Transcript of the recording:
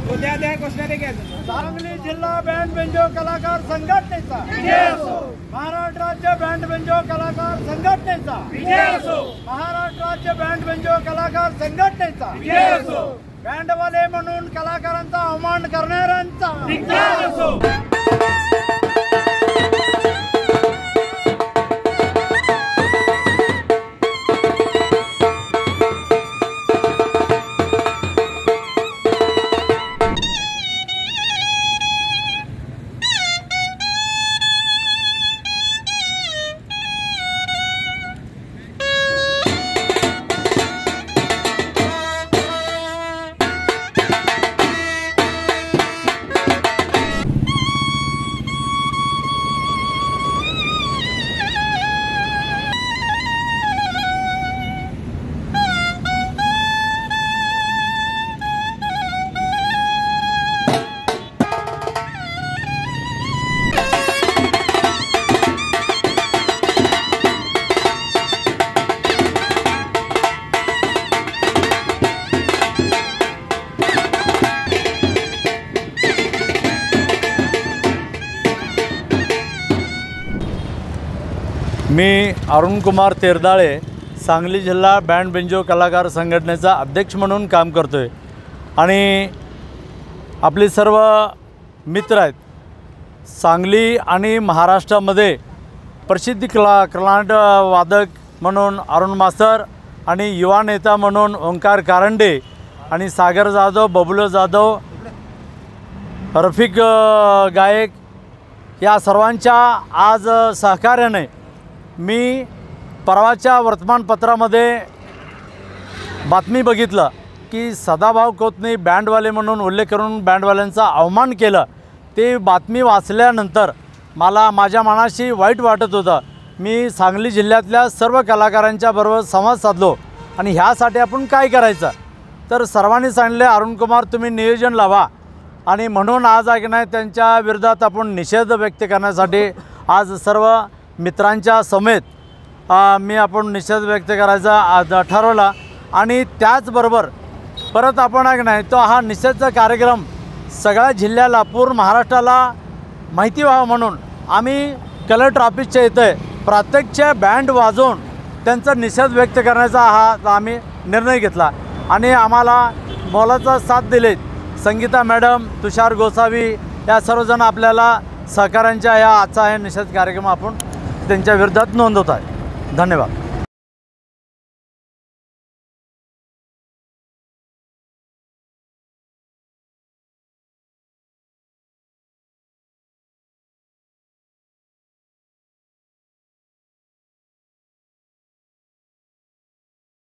उद्या द्या घोषणा द्या. सांगली जिल्हा बँड बेंजो कलाकार संघटनेचा महाराष्ट्र राज्य बँड बेंजो कलाकार संघटनेचा महाराष्ट्र राज्य बँड बेंजो कलाकार संघटनेचा बँडवाले म्हणून कलाकारांचा अवमान करणाऱ्यांचा मी अरुण कुमार तेरदाळे सांगली जिल्हा बँड बेंजो कलाकार संघटनेचा अध्यक्ष म्हणून काम करतो आहे आणि आपले सर्व मित्र आहेत. सांगली आणि महाराष्ट्रामध्ये प्रसिद्ध कलांड वादक म्हणून अरुण मास्तर आणि युवा नेता म्हणून ओंकार कारंडे आणि सागर जाधव, बबलू जाधव, रफिक गायक या सर्वांच्या आज सहकार्याने मी परवाच्या वर्तमानपत्रामध्ये बातमी बघितलं की सदाभाऊ खोतने बँडवाले म्हणून उल्लेख करून बँडवाल्यांचा अवमान केलं. ते बातमी वाचल्यानंतर मला माझ्या मनाशी वाईट वाटत होतं. मी सांगली जिल्ह्यातल्या सर्व कलाकारांच्या बरोबर संवाद साधलो आणि ह्यासाठी आपण काय करायचं तर सर्वांनी सांगितले अरुण कुमार तुम्ही नियोजन लावा आणि म्हणून आज आहे की नाही त्यांच्या विरोधात आपण निषेध व्यक्त करण्यासाठी आज सर्व मित्रांच्या समेत आपण निषेध व्यक्त करायचा आज ठरवला आणि त्याचबरोबर परत आपण आहे की नाही तो हा निषेधचा कार्यक्रम सगळ्या जिल्ह्याला पूर्ण महाराष्ट्राला माहिती व्हावं म्हणून आम्ही कलेक्टर ऑफिसच्या इथे प्रत्यक्ष बँड वाजवून त्यांचा निषेध व्यक्त करण्याचा हा आम्ही निर्णय घेतला आणि आम्हाला मोलाचा साथ दिले संगीता मॅडम, तुषार गोसावी या सर्वजण आपल्याला सहकाऱ्यांच्या या आजचा हे निषेध कार्यक्रम आपण त्यांच्या विरोधात नोंदवत आहे. धन्यवाद.